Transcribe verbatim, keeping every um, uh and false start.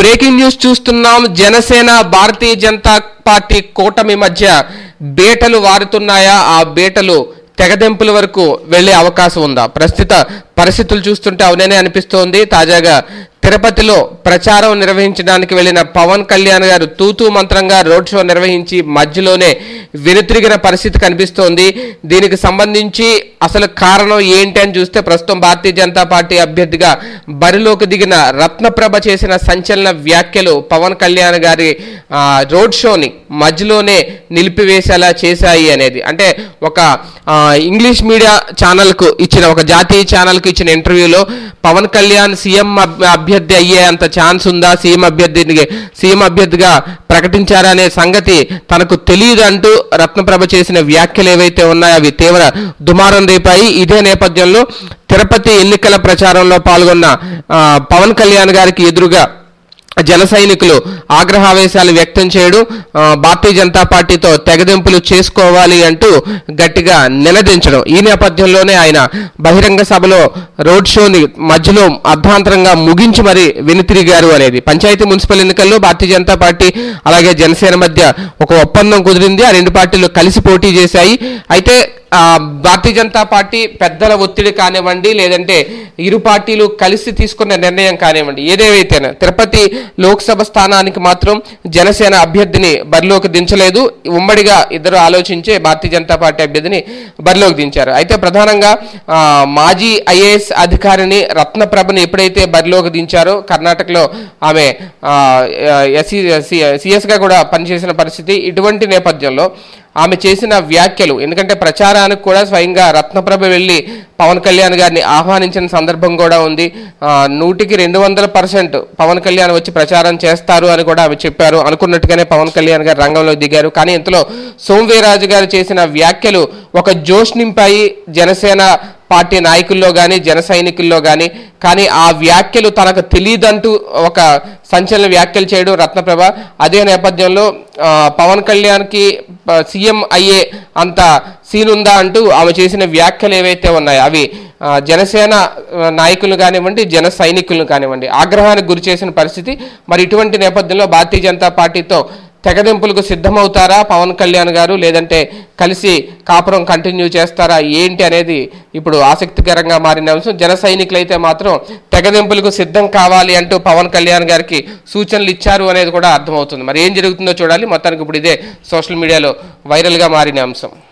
Breaking news చూస్తున్నాం. Janasena Bharatiya Janata party కూటమి మధ్య బేటలు వారుతున్నాయా? ఆ బేటలు తెగదెంపుల వరకు వెళ్లే అవకాశం ఉందా? ప్రస్తుత పరిస్థితులు చూస్తుంటే అవుననే అనిపిస్తోంది. తాజాగా తిరుపతిలో ప్రచారం నిర్వహించడానికి వెళ్లిన పవన్ కళ్యాణ్ గారు తూతూ మంత్రంగా రోడ్ షో నిర్వహించి మధ్యలోనే వెనుతిరిగిన పరిస్థితి కనిపిస్తోంది. దీనికి సంబంధించి అసలు కారణం ఏంటి అని చూస్తే ప్రస్తుతం భారతీయ జనతా పార్టీ అభ్యర్థిగా బరిలోకి దిగిన రత్నప్రభ చేసిన సంచలన వ్యాఖ్యలు పవన్ కళ్యాణ్ గారి రోడ్ షోని మధ్యలోనే నిలిపివేసేలా చేశాయి అనేది. అంటే ఒక ఇంగ్లీష్ మీడియా ఛానల్కు ఇచ్చిన ఒక జాతీయ ఛానల్కు ఇచ్చిన ఇంటర్వ్యూలో పవన్ కళ్యాణ్ సీఎం అభ్యర్థి అయ్యే అంత ఛాన్స్ ఉందా, సీఎం అభ్యర్థిని సీఎం అభ్యర్థిగా ప్రకటించారా అనే సంగతి తనకు తెలియదు అంటూ రత్నప్రభ చేసిన వ్యాఖ్యలు ఏవైతే ఉన్నాయో అవి తీవ్ర దుమారం రేపాయి. ఇదే నేపథ్యంలో తిరుపతి ఎన్నికల ప్రచారంలో పాల్గొన్న పవన్ కళ్యాణ్ గారికి ఎదురుగా జన సైనికులు ఆగ్రహావేశాలు వ్యక్తం చేయడం, భారతీయ జనతా పార్టీతో తెగదెంపులు చేసుకోవాలి అంటూ గట్టిగా నిలదించడం. ఈ నేపథ్యంలోనే ఆయన బహిరంగ సభలో రోడ్ షోని మధ్యలో అర్ధాంతరంగా ముగించి మరీ వెనుతిరిగారు అనేది. పంచాయతీ మున్సిపల్ ఎన్నికల్లో భారతీయ జనతా పార్టీ అలాగే జనసేన మధ్య ఒక ఒప్పందం కుదిరింది. ఆ రెండు పార్టీలు కలిసి పోటీ చేశాయి. అయితే భారతీయ జనతా పార్టీ పెద్దల ఒత్తిడి కానివ్వండి, లేదంటే ఇరు పార్టీలు కలిసి తీసుకున్న నిర్ణయం కానివ్వండి, ఏదేవైతేనే తిరుపతి లోక్సభ స్థానానికి మాత్రం జనసేన అభ్యర్థిని బరిలోకి దించలేదు. ఉమ్మడిగా ఇద్దరు ఆలోచించే భారతీయ జనతా పార్టీ అభ్యర్థిని బరిలోకి దించారు. అయితే ప్రధానంగా మాజీ ఐఏఎస్ అధికారిని రత్నప్రభని ఎప్పుడైతే బరిలోకి దించారో, కర్ణాటకలో ఆమె ఎస్సీ సిఎస్గా కూడా పనిచేసిన పరిస్థితి. ఇటువంటి నేపథ్యంలో ఆమె చేసిన వ్యాఖ్యలు, ఎందుకంటే ప్రచారానికి కూడా స్వయంగా రత్నప్రభ వెళ్ళి పవన్ కళ్యాణ్ గారిని ఆహ్వానించిన సందర్భం కూడా ఉంది. నూటికి రెండు వందల పర్సెంట్ పవన్ కళ్యాణ్ వచ్చి ప్రచారం చేస్తారు అని కూడా ఆమె చెప్పారు. అనుకున్నట్టుగానే పవన్ కళ్యాణ్ గారు రంగంలో దిగారు. కానీ ఇంతలో సోమవీర్రాజు గారు చేసిన వ్యాఖ్యలు ఒక జోష్ నింపాయి జనసేన పార్టీ నాయకుల్లో కానీ జన సైనికుల్లో కానీ. కానీ ఆ వ్యాఖ్యలు తనకు తెలియదంటూ ఒక సంచలన వ్యాఖ్యలు చేయడం రత్నప్రభ. అదే నేపథ్యంలో పవన్ కళ్యాణ్కి సీఎం అయ్యే అంత సీన్ ఉందా అంటూ ఆమె చేసిన వ్యాఖ్యలు ఏవైతే ఉన్నాయో అవి జనసేన నాయకులు కానివ్వండి, జన సైనికులను కానివ్వండి ఆగ్రహానికి గురి చేసిన పరిస్థితి. మరి ఇటువంటి నేపథ్యంలో భారతీయ జనతా పార్టీతో తెగదెంపులకు సిద్ధమవుతారా పవన్ కళ్యాణ్ గారు, లేదంటే కలిసి కాపురం కంటిన్యూ చేస్తారా ఏంటి అనేది ఇప్పుడు ఆసక్తికరంగా మారిన అంశం. జన సైనికులైతే మాత్రం తెగదెంపులకు సిద్ధం కావాలి అంటూ పవన్ కళ్యాణ్ గారికి సూచనలు ఇచ్చారు అనేది కూడా అర్థమవుతుంది. మరి ఏం జరుగుతుందో చూడాలి. మొత్తానికి ఇప్పుడు ఇదే సోషల్ మీడియాలో వైరల్గా మారిన అంశం.